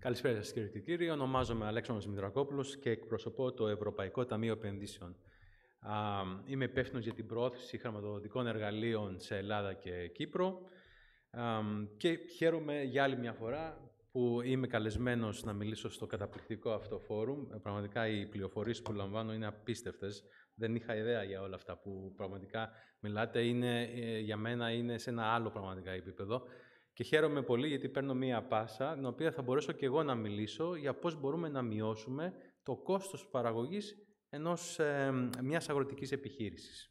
Καλησπέρα σας κύριε και κύριοι. Ονομάζομαι Αλέξανδρος Μητρακόπουλος και εκπροσωπώ το Ευρωπαϊκό Ταμείο Επενδύσεων. Είμαι υπεύθυνος για την προώθηση χρηματοδοτικών εργαλείων σε Ελλάδα και Κύπρο και χαίρομαι για άλλη μια φορά που είμαι καλεσμένος να μιλήσω στο καταπληκτικό αυτό φόρουμ. Πραγματικά οι πληροφορίες που λαμβάνω είναι απίστευτες. Δεν είχα ιδέα για όλα αυτά που πραγματικά μιλάτε. Για μένα είναι σε ένα άλλο πραγματικά επίπεδο. Και χαίρομαι πολύ γιατί παίρνω μία πάσα, την οποία θα μπορέσω και εγώ να μιλήσω για πώς μπορούμε να μειώσουμε το κόστος παραγωγής μιας αγροτικής επιχείρησης.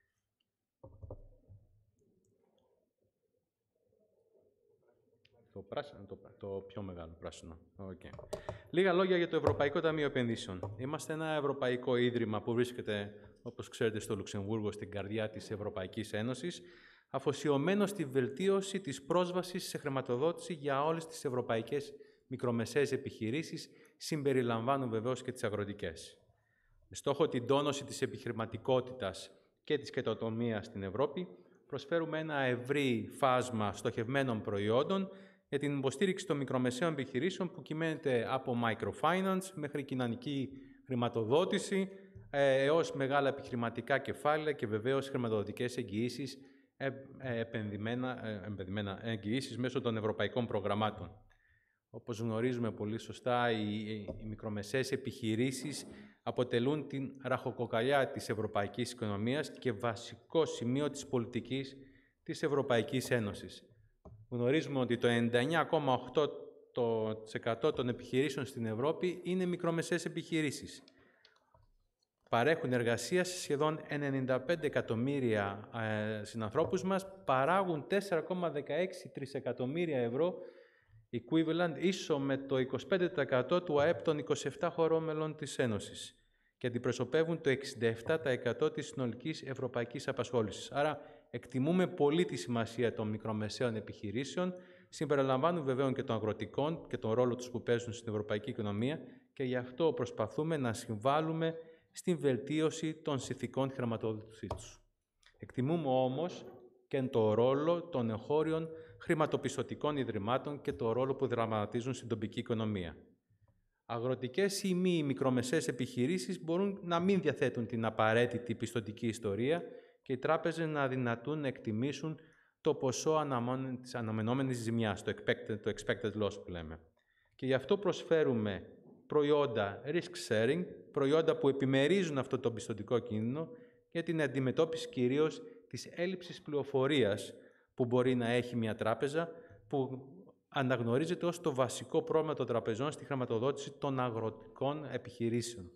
Το πράσινο, το πιο μεγάλο πράσινο. Okay. Λίγα λόγια για το Ευρωπαϊκό Ταμείο Επενδύσεων. Είμαστε ένα ευρωπαϊκό ίδρυμα που βρίσκεται, όπως ξέρετε, στο Λουξεμβούργο, στην καρδιά της Ευρωπαϊκής Ένωσης, αφοσιωμένο στη βελτίωση της πρόσβασης σε χρηματοδότηση για όλες τις ευρωπαϊκές μικρομεσαίες επιχειρήσεις, συμπεριλαμβάνουν βεβαίως και τις αγροτικές. Με στόχο την τόνωση της επιχειρηματικότητας και της καινοτομίας στην Ευρώπη, προσφέρουμε ένα ευρύ φάσμα στοχευμένων προϊόντων για την υποστήριξη των μικρομεσαίων επιχειρήσεων που κυμαίνεται από microfinance μέχρι κοινωνική χρηματοδότηση έως μεγάλα επιχειρηματικά κεφάλαια και βεβαίως χρηματοδοτικές εγγυήσεις, επενδυμένα εγγυήσεις μέσω των ευρωπαϊκών προγραμμάτων. Όπως γνωρίζουμε πολύ σωστά, οι μικρομεσαίες επιχειρήσεις αποτελούν την ραχοκοκαλιά της ευρωπαϊκής οικονομίας και βασικό σημείο της πολιτικής της Ευρωπαϊκής Ένωσης. Γνωρίζουμε ότι το 99,8% των επιχειρήσεων στην Ευρώπη είναι μικρομεσαίες επιχειρήσεις. Παρέχουν εργασία σε σχεδόν 95 εκατομμύρια συνανθρώπους μας, παράγουν 4,16 τρισεκατομμύρια ευρώ equivalent, ίσο με το 25% του ΑΕΠ των 27 χωρών μελών της Ένωσης και αντιπροσωπεύουν το 67% της συνολικής ευρωπαϊκής απασχόλησης. Άρα, εκτιμούμε πολύ τη σημασία των μικρομεσαίων επιχειρήσεων, συμπεριλαμβάνουν βεβαίως και των αγροτικών και τον ρόλο τους που παίζουν στην ευρωπαϊκή οικονομία και γι' αυτό προσπαθούμε να συμβάλλουμε στην βελτίωση των συνθηκών χρηματοδότησής τους. Εκτιμούμε όμως και το ρόλο των εγχώριων χρηματοπιστωτικών ιδρυμάτων και το ρόλο που δραματίζουν στην τοπική οικονομία. Αγροτικές ή μη μικρομεσαίες επιχειρήσεις μπορούν να μην διαθέτουν την απαραίτητη πιστωτική ιστορία και οι τράπεζες να αδυνατούν να εκτιμήσουν το ποσό της αναμενόμενης ζημιάς, το expected loss που λέμε. Και γι' αυτό προσφέρουμε προϊόντα risk sharing, προϊόντα που επιμερίζουν αυτό το πιστωτικό κίνδυνο για την αντιμετώπιση κυρίως της έλλειψης πληροφορίας που μπορεί να έχει μια τράπεζα, που αναγνωρίζεται ως το βασικό πρόβλημα των τραπεζών στη χρηματοδότηση των αγροτικών επιχειρήσεων.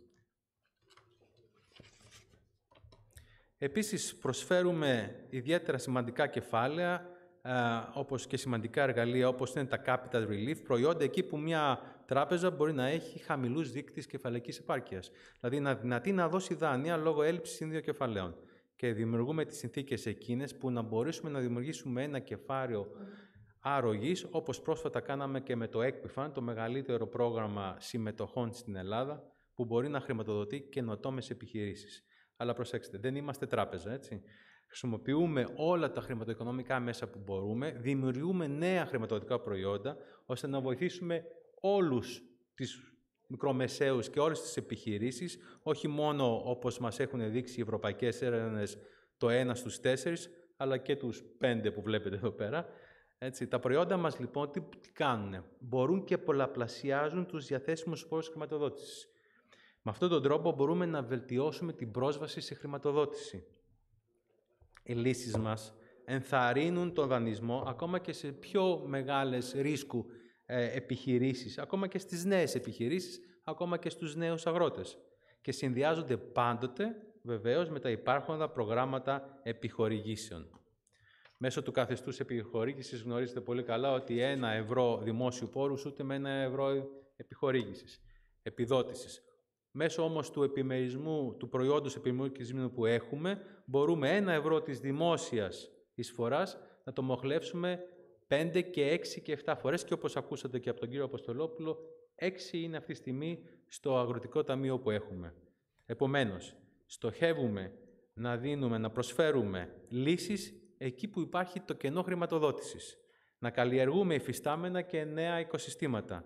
Επίσης, προσφέρουμε ιδιαίτερα σημαντικά κεφάλαια, όπως και σημαντικά εργαλεία, όπως είναι τα capital relief, προϊόντα εκεί που μια τράπεζα μπορεί να έχει χαμηλούς δείκτες κεφαλαϊκής επάρκειας. Δηλαδή, να δυνατεί να δώσει δάνεια λόγω έλλειψης ίδιων κεφαλαίων. Και δημιουργούμε τις συνθήκες εκείνες που να μπορέσουμε να δημιουργήσουμε ένα κεφάλαιο αρρωγής, όπως πρόσφατα κάναμε και με το Equifund, το μεγαλύτερο πρόγραμμα συμμετοχών στην Ελλάδα, που μπορεί να χρηματοδοτεί καινοτόμες επιχειρήσεις. Αλλά προσέξτε, δεν είμαστε τράπεζα, έτσι. Χρησιμοποιούμε όλα τα χρηματοοικονομικά μέσα που μπορούμε, δημιουργούμε νέα χρηματοδοτικά προϊόντα, ώστε να βοηθήσουμε όλους τις μικρομεσαίους και όλες τις επιχειρήσεις, όχι μόνο όπως μας έχουν δείξει οι ευρωπαϊκές έρευνες το 1 στους 4, αλλά και τους 5 που βλέπετε εδώ πέρα. Έτσι, τα προϊόντα μας λοιπόν τι κάνουν? Μπορούν και πολλαπλασιάζουν τους διαθέσιμους πόρους χρηματοδότησης. Με αυτόν τον τρόπο μπορούμε να βελτιώσουμε την πρόσβαση σε χρηματοδότηση. Οι λύσεις μας ενθαρρύνουν τον δανεισμό ακόμα και σε πιο μεγάλες ρίσκου επιχειρήσεις, ακόμα και στις νέες επιχειρήσεις, ακόμα και στους νέους αγρότες. Και συνδυάζονται πάντοτε, βεβαίως, με τα υπάρχοντα προγράμματα επιχορηγήσεων. Μέσω του καθεστούς επιχορήγησης γνωρίζετε πολύ καλά ότι 1 ευρώ δημόσιου πόρου ούτε με 1 ευρώ επιχορήγησης, επιδότησης. Μέσω όμως του επιμερισμού, του προϊόντος επιμερισμού που έχουμε, μπορούμε 1 ευρώ της δημόσιας εισφοράς να το μοχλεύσουμε 5 και 6 και 7 φορές και όπως ακούσατε και από τον κύριο Αποστολόπουλο, 6 είναι αυτή τη στιγμή στο αγροτικό ταμείο που έχουμε. Επομένως, στοχεύουμε να προσφέρουμε λύσεις εκεί που υπάρχει το κενό χρηματοδότησης, να καλλιεργούμε υφιστάμενα και νέα οικοσυστήματα,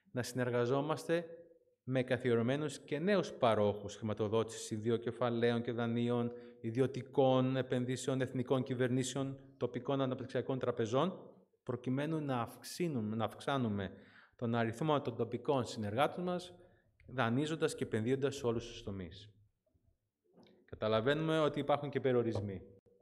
να συνεργαζόμαστε με καθιερωμένους και νέους παρόχους χρηματοδότησης ιδιοκεφαλαίων και δανείων, ιδιωτικών επενδύσεων, εθνικών κυβερνήσεων, τοπικών αναπτυξιακών τραπεζών, προκειμένου να αυξάνουμε τον αριθμό των τοπικών συνεργάτων μας, δανείζοντας και επενδύοντας σε όλους τους τομείς. Καταλαβαίνουμε ότι υπάρχουν και περιορισμοί.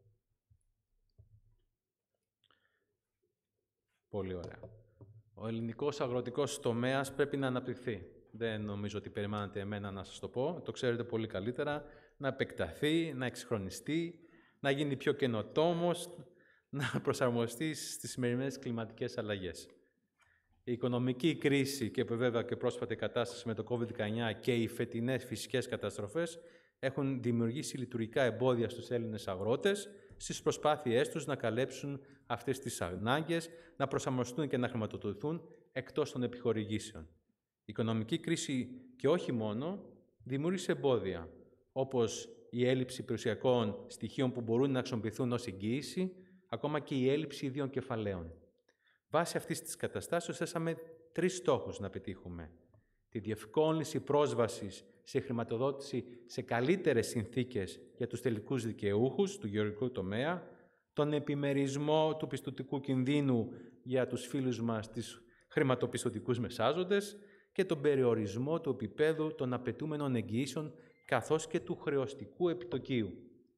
Πολύ ωραία. Ο ελληνικός αγροτικός τομέας πρέπει να αναπτυχθεί. Δεν νομίζω ότι περιμένατε εμένα να σας το πω. Το ξέρετε πολύ καλύτερα. Να επεκταθεί, να εξυγχρονιστεί, να γίνει πιο καινοτόμος, να προσαρμοστεί στις σημερινές κλιματικές αλλαγές. Η οικονομική κρίση και βέβαια και πρόσφατη κατάσταση με το COVID-19 και οι φετινές φυσικές καταστροφές έχουν δημιουργήσει λειτουργικά εμπόδια στους Έλληνες αγρότες στις προσπάθειές τους να καλύψουν αυτές τις ανάγκες, να προσαρμοστούν και να χρηματοδοτηθούν εκτός των επιχορηγήσεων. Η οικονομική κρίση και όχι μόνο δημιούργησε εμπόδια, όπως η έλλειψη περιουσιακών στοιχείων που μπορούν να χρησιμοποιηθούν ως εγγύηση, ακόμα και η έλλειψη ιδίων κεφαλαίων. Βάσει αυτής της καταστάσεως θέσαμε 3 στόχους να πετύχουμε. Τη διευκόλυνση πρόσβασης σε χρηματοδότηση σε καλύτερες συνθήκες για τους τελικούς δικαιούχους του γεωργικού τομέα, τον επιμερισμό του πιστωτικού κινδύνου για τους φίλους μας, τις χρηματοπιστωτικούς μεσάζοντες και τον περιορισμό του επίπεδου των απαιτούμενων εγγυήσεων καθώς και του χρεωστικού επιτοκίου.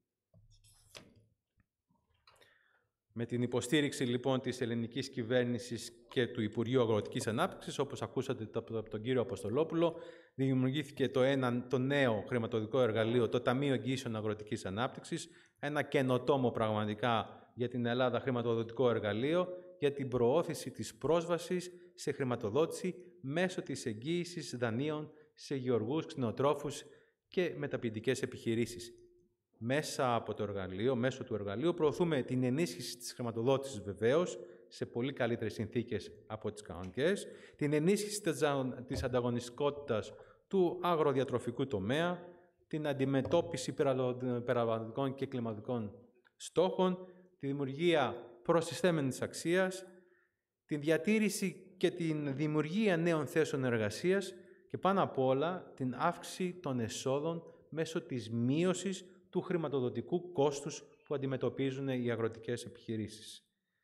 Με την υποστήριξη λοιπόν της ελληνικής κυβέρνησης και του Υπουργείου Αγροτικής Ανάπτυξης, όπως ακούσατε από τον κύριο Αποστολόπουλο, δημιουργήθηκε το νέο χρηματοδοτικό εργαλείο, το Ταμείο Εγγυήσεων Αγροτικής Ανάπτυξης, ένα καινοτόμο πραγματικά για την Ελλάδα χρηματοδοτικό εργαλείο για την προώθηση της πρόσβασης σε χρηματοδότηση μέσω της εγγύησης δανείων σε γεωργούς, κτηνοτρόφους και μεταποιητικές επιχειρήσεις. Μέσω του εργαλείου προωθούμε την ενίσχυση της χρηματοδότησης βεβαίως σε πολύ καλύτερες συνθήκες από τις κανονικές, την ενίσχυση της ανταγωνιστικότητας του αγροδιατροφικού τομέα, την αντιμετώπιση περιβαλλοντικών και κλιματικών στόχων, τη δημιουργία προστιθέμενης αξίας, την διατήρηση και την δημιουργία νέων θέσεων εργασίας και πάνω απ' όλα την αύξηση των εσόδων μέσω της μείωσης του χρηματοδοτικού κόστους που αντιμετωπίζουν οι αγροτικές επιχειρήσεις.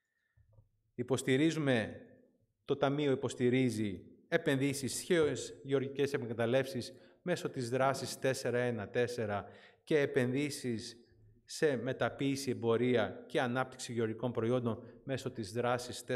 Το Ταμείο υποστηρίζει επενδύσεις σε γεωργικές εκμεταλλεύσεις μέσω της δράσης 414 και επενδύσεις σε μεταποίηση, εμπορία και ανάπτυξη γεωργικών προϊόντων μέσω της δράσης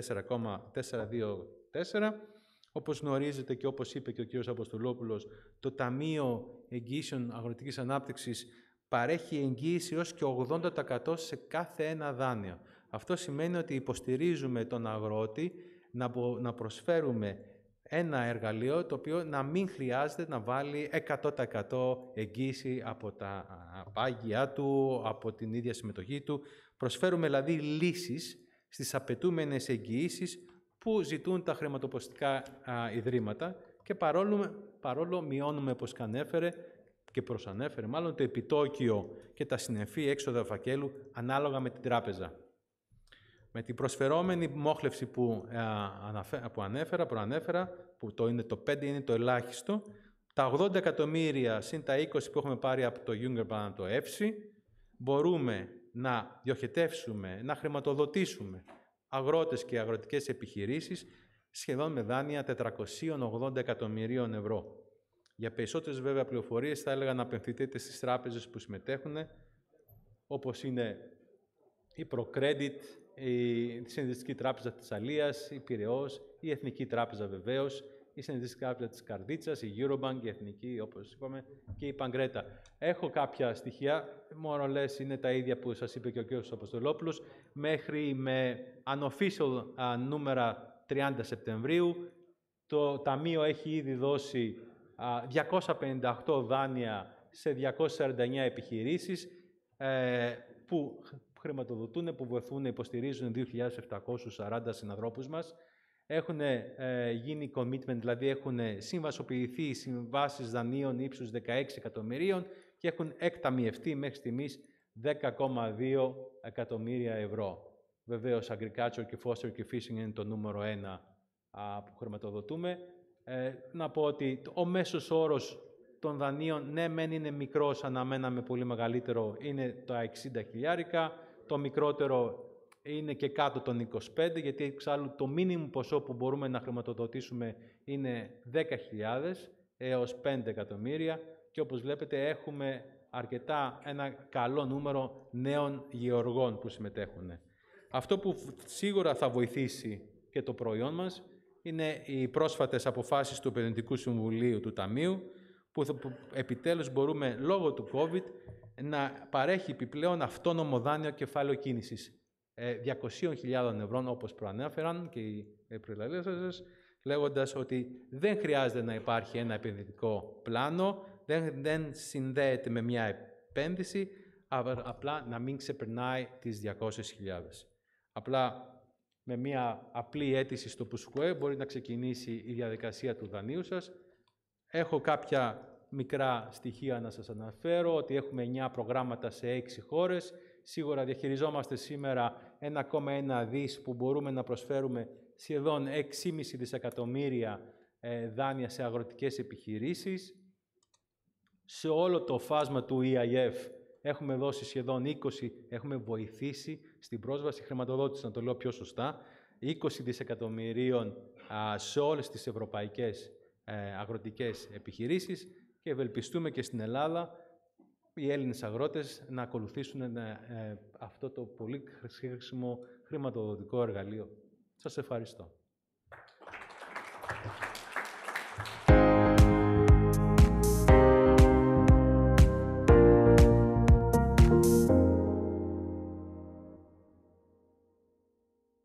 4,424. Όπως γνωρίζετε και όπως είπε και ο κ. Αποστολόπουλος, το Ταμείο Εγγυήσεων Αγροτικής Ανάπτυξης παρέχει εγγύηση έως και 80% σε κάθε ένα δάνειο. Αυτό σημαίνει ότι υποστηρίζουμε τον αγρότη να προσφέρουμε ένα εργαλείο το οποίο να μην χρειάζεται να βάλει 100% εγγύηση από τα πάγια του, από την ίδια συμμετοχή του. Προσφέρουμε δηλαδή λύσεις στις απαιτούμενες εγγυήσεις που ζητούν τα χρηματοπιστωτικά ιδρύματα και παρόλο μειώνουμε, όπως προσανέφερε μάλλον, το επιτόκιο και τα συνεφή έξοδα φακέλου ανάλογα με την τράπεζα. Με την προσφερόμενη μόχλευση που προανέφερα, που το 5 είναι το ελάχιστο, τα 80 εκατομμύρια συν τα 20 που έχουμε πάρει από το Juncker, το ΕΦΣΥ, μπορούμε να διοχετεύσουμε, να χρηματοδοτήσουμε αγρότες και αγροτικές επιχειρήσεις σχεδόν με δάνεια 480 εκατομμυρίων ευρώ. Για περισσότερες βέβαια πληροφορίες θα έλεγα να απευθυνθείτε στις τράπεζες που συμμετέχουν, όπως είναι η ProCredit, η Συνδυτική Τράπεζα της Αλίας, η Πειραιώς, η Εθνική Τράπεζα βεβαίως, η Συνδυτική Τράπεζα της Καρδίτσας, η Eurobank, η Εθνική, όπως είπαμε, και η Παγκρέτα. Έχω κάποια στοιχεία, more or less είναι τα ίδια που σας είπε και ο κ. Αποστολόπουλος, μέχρι με unofficial νούμερα 30 Σεπτεμβρίου. Το Ταμείο έχει ήδη δώσει 258 δάνεια σε 249 επιχειρήσεις που χρηματοδοτούν, που βοηθούν, υποστηρίζουν 2.740 συνανθρώπους μας. Έχουν γίνει commitment, δηλαδή έχουν συμβασοποιηθεί συμβάσεις δανείων ύψους 16 εκατομμυρίων και έχουν εκταμιευτεί μέχρι στιγμής 10,2 εκατομμύρια ευρώ. Βεβαίως, Agriculture και Foster και Fishing είναι το νούμερο 1 που χρηματοδοτούμε. Να πω ότι ο μέσος όρος των δανείων, ναι, μεν είναι μικρός, αναμέναμε πολύ μεγαλύτερο, είναι τα 60 χιλιάρικα. Το μικρότερο είναι και κάτω των 25, γιατί εξάλλου το μίνιμουμ ποσό που μπορούμε να χρηματοδοτήσουμε είναι 10.000 έως 5 εκατομμύρια και όπως βλέπετε έχουμε ένα καλό νούμερο νέων γεωργών που συμμετέχουν. Αυτό που σίγουρα θα βοηθήσει και το προϊόν μας είναι οι πρόσφατες αποφάσεις του Επενδυτικού Συμβουλίου του Ταμείου, που επιτέλους μπορούμε λόγω του COVID να παρέχει επιπλέον αυτόνομο δάνειο κεφάλαιο κίνησης 200.000 ευρώ, όπως προανέφεραν και οι προλαλήσαντες, λέγοντας ότι δεν χρειάζεται να υπάρχει ένα επενδυτικό πλάνο, δεν συνδέεται με μια επένδυση, απλά να μην ξεπερνάει τις 200.000. Απλά με μια απλή αίτηση στο ΠΟΣΚΟΕ μπορεί να ξεκινήσει η διαδικασία του δανείου σας. Έχω κάποια μικρά στοιχεία να σας αναφέρω, ότι έχουμε 9 προγράμματα σε 6 χώρες. Σίγουρα διαχειριζόμαστε σήμερα 1,1 δις που μπορούμε να προσφέρουμε σχεδόν 6,5 δισεκατομμύρια δάνεια σε αγροτικές επιχειρήσεις. Σε όλο το φάσμα του EIF έχουμε δώσει σχεδόν 20, έχουμε βοηθήσει στην πρόσβαση χρηματοδότηση, να το λέω πιο σωστά, 20 δισεκατομμυρίων σε όλες τις ευρωπαϊκές αγροτικές επιχειρήσεις και ευελπιστούμε και στην Ελλάδα οι Έλληνες αγρότες να ακολουθήσουν αυτό το πολύ χρήσιμο χρηματοδοτικό εργαλείο. Σας ευχαριστώ.